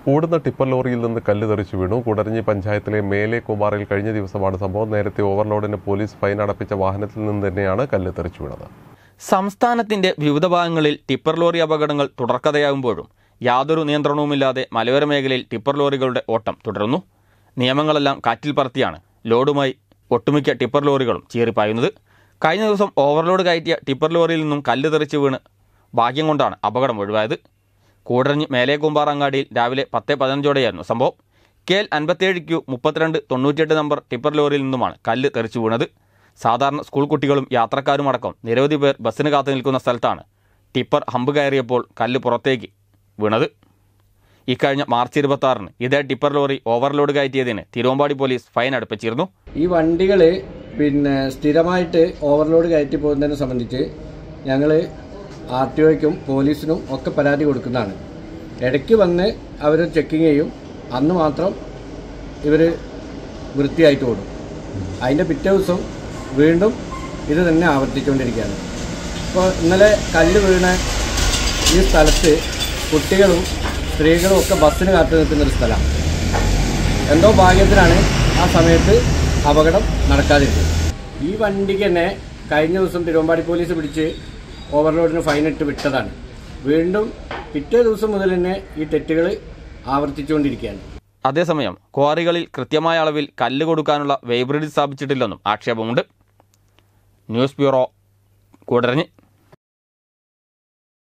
ഓടുന്ന ടിപ്പർ ലോറിയിൽ നിന്ന് കല്ല് തെറിച്ചു വീണു. കൂടരഞ്ഞി പഞ്ചായത്തിലെ മേലെ കുമാറിൽ കഴിഞ്ഞ ദിവസമാണ് സംഭവം. നേരത്തെ ഓവർലോഡിന് പോലീസ് ഫൈൻ അടപ്പിച്ച വാഹനത്തിൽ നിന്ന് തന്നെയാണ് കല്ല് തെറിച്ചു വീണത്. സംസ്ഥാനത്തിന്റെ വിവിധ ഭാഗങ്ങളിൽ ടിപ്പർ ലോറി അപകടങ്ങൾ തുടർക്കഥയാകുമ്പോഴും യാതൊരു നിയന്ത്രണവുമില്ലാതെ മലയോര മേഖലയിൽ ടിപ്പർ ലോറികളുടെ ഓട്ടം തുടരുന്നു. നിയമങ്ങളെല്ലാം കാറ്റിൽ പറത്തിയാണ് ലോഡുമായി ഒട്ടുമിക്ക ടിപ്പർ ലോറികളും ചീറിപ്പായുന്നത്. കഴിഞ്ഞ ദിവസം ഓവർലോഡ് കയറ്റിയ ടിപ്പർ ലോറിയിൽ നിന്നും കല്ല് തെറിച്ച് വീണ് ഭാഗ്യം കൊണ്ടാണ് അപകടം ഒഴിവായത്. കൂടരഞ്ഞി മേലെ കുമ്പാർ അങ്ങാടിയിൽ രാവിലെ 10:15 സംഭവം. KL 57Q 3298 നമ്പർ ടിപ്പർ ലോറിയിൽ നിന്നുമാണ് കല്ല് തെറിച്ചു വീണത്. സാധാരണ സ്കൂൾ കുട്ടികളും യാത്രക്കാരും അടക്കം നിരവധി പേർ ബസ്സിന് കാത്തു നിൽക്കുന്ന സ്ഥലത്താണ് ടിപ്പർ ഹമ്പ് കയറിയപ്പോൾ കല്ല് പുറത്തേക്ക് വീണത്. ഇക്കഴിഞ്ഞ മാർച്ച് 26 ഇതേ ടിപ്പർ ലോറി ഓവർലോഡ് കയറ്റിയതിന് തിരുവമ്പാടി പോലീസ് ഫൈൻ അടപ്പിച്ചിരുന്നു. ഈ വണ്ടികൾ സ്ഥിരമായിട്ട് ഓവർലോഡ് കയറ്റി പോകുന്നതിനെ സംബന്ധിച്ച് ഞങ്ങൾ RTOയ്ക്കും പോലീസിനും ഒക്കെ പരാതി കൊടുക്കുന്നതാണ്. ഇടയ്ക്ക് വന്ന് അവർ ചെക്കിങ് ചെയ്യും. അന്ന് മാത്രം ഇവർ വൃത്തിയായിട്ട് ഓടും. അതിൻ്റെ പിറ്റേ ദിവസം വീണ്ടും ഇത് തന്നെ ആവർത്തിച്ചുകൊണ്ടിരിക്കുകയാണ്. ഇപ്പോൾ ഇന്നലെ കല്ല് വീണ ഈ സ്ഥലത്ത് കുട്ടികളും സ്ത്രീകളും ഒക്കെ ബസ്സിന് കാത്തു നിൽക്കുന്നൊരു സ്ഥലമാണ്. എന്തോ ഭാഗ്യത്തിനാണ് ആ സമയത്ത് അപകടം നടക്കാതിരുന്നത്. ഈ വണ്ടിക്ക് തന്നെ കഴിഞ്ഞ ദിവസം തിരുവമ്പാടി പോലീസ് പിടിച്ച് ഓവർലോഡിന് ഫൈനിട്ട് വിട്ടതാണ്. വീണ്ടും പിറ്റേ ദിവസം മുതൽ തന്നെ ഈ തെറ്റുകൾ ആവർത്തിച്ചുകൊണ്ടിരിക്കുകയാണ്. അതേസമയം ക്വാറികളിൽ കൃത്യമായ അളവിൽ കല്ല് കൊടുക്കാനുള്ള വെയ്ബ്രിഡ്ജ് സ്ഥാപിച്ചിട്ടില്ലെന്നും ആക്ഷേപമുണ്ട്. News bureau, Koodaranji.